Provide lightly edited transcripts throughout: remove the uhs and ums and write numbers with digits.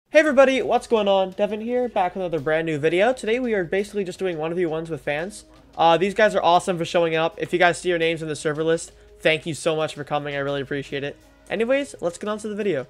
Hey everybody, what's going on? Devin here, back with another brand new video. Today we are basically just doing 1v1s with fans. These guys are awesome for showing up. If you guys see your names in the server list, thank you so much for coming. I really appreciate it. Anyways, let's get on to the video.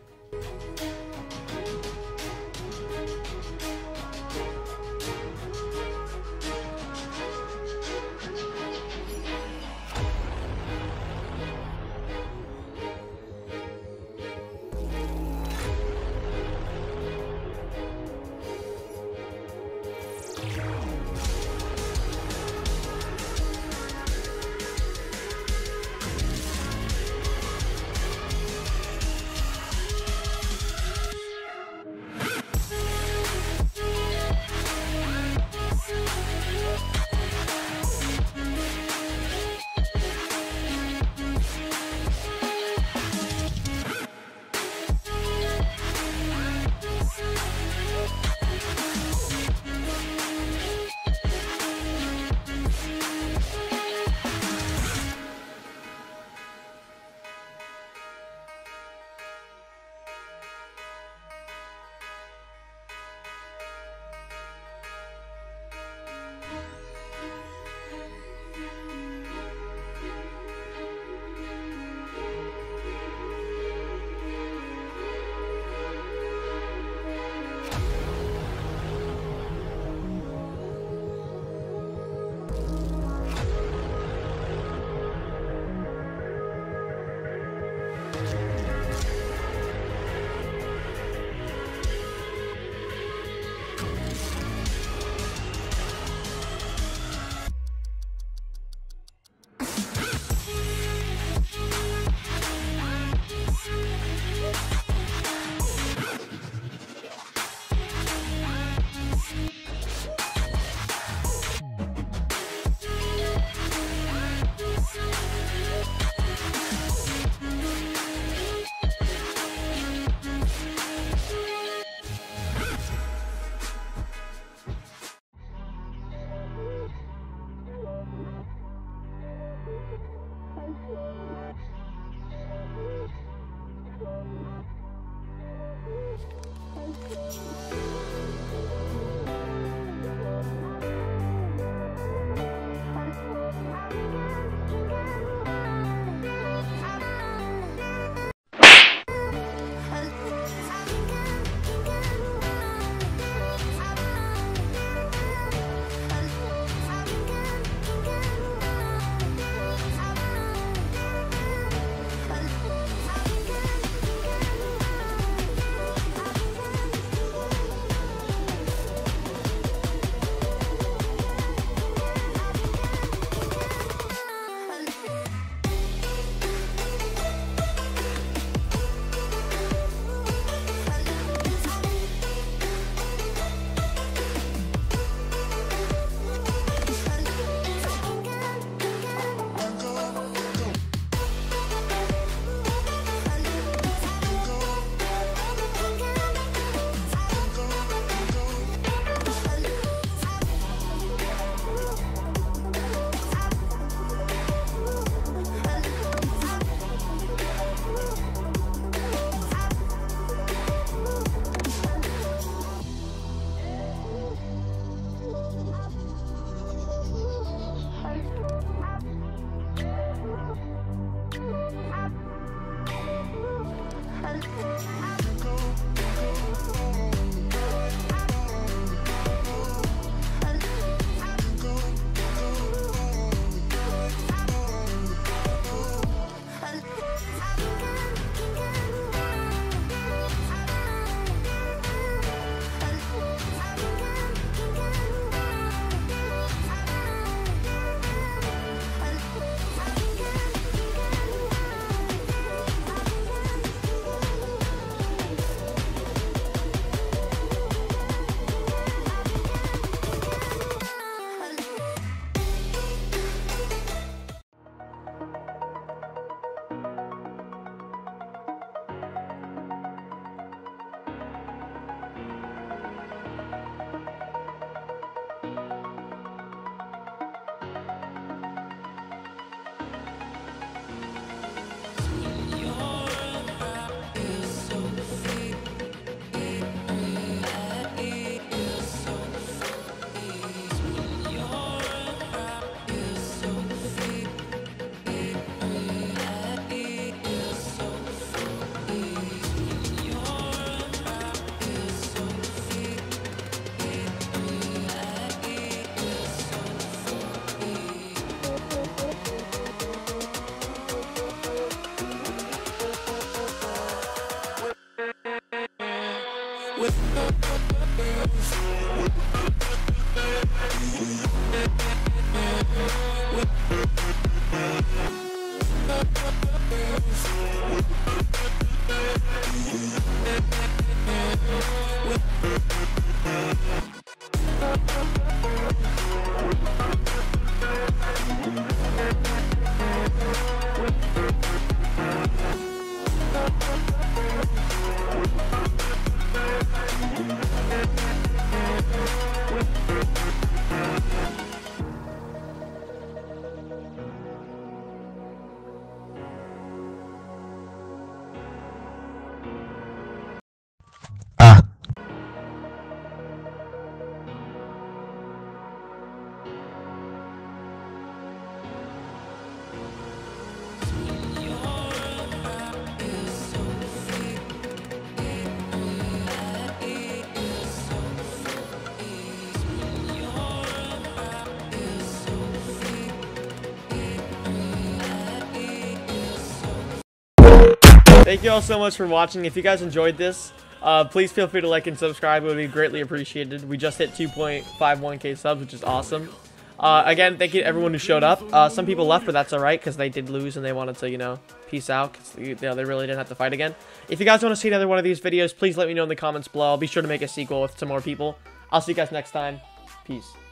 Thank you all so much for watching. If you guys enjoyed this, please feel free to like and subscribe. It would be greatly appreciated. We just hit 2.51k subs, which is awesome. Again, thank you to everyone who showed up. Some people left, but that's alright, because they did lose and they wanted to, you know, peace out, because they really didn't have to fight again. If you guys want to see another one of these videos, please let me know in the comments below. I'll be sure to make a sequel with some more people. I'll see you guys next time. Peace.